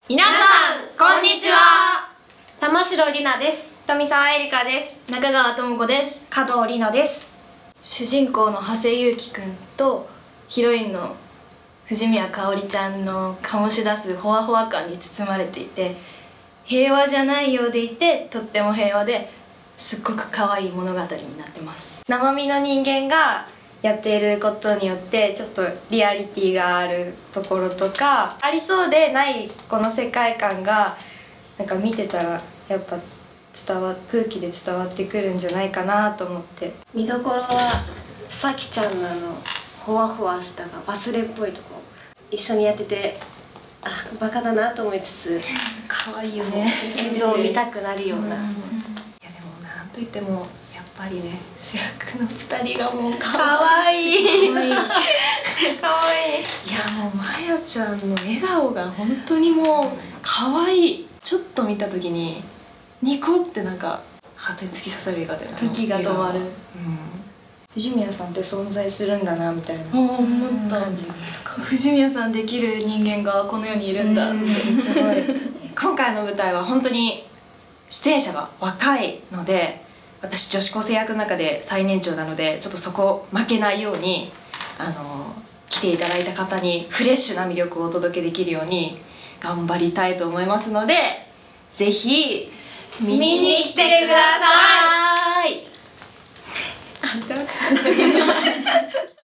皆さんこんにちは。 玉城里奈です。 富澤絵里香です。 中川智子です。 加藤里奈です。 主人公の長谷優輝くんとヒロインの藤宮香織ちゃんの醸し出すほわほわ感に包まれていて、平和じゃないようでいてとっても平和ですっごく可愛い物語になってます。 生身の人間がやっていることによってちょっとリアリティがあるところとか、ありそうでないこの世界観がなんか見てたらやっぱ空気で伝わってくるんじゃないかなと思って。 見どころはさきちゃんのほわほわしたが忘れっぽいとこ一緒にやってて、バカだなと思いつつ可愛いよね。 現状を見たくなるような、 いやでもなんといってもやっぱりね、主役の2人がもう可愛い可愛いいやもうまやちゃんの笑顔が本当にもう可愛い。ちょっと見た時にニコってなんかハートに突き刺さる笑顔で、 時が止まる。 藤宮さんって存在するんだなみたいな思った感じとか、 藤宮さんできる人間がこの世にいるんだってすごい今回の舞台は本当に出演者が若いので、私女子高生役の中で最年長なので、ちょっとそこ負けないように来ていただいた方にフレッシュな魅力をお届けできるように頑張りたいと思いますので、ぜひ見に来てください。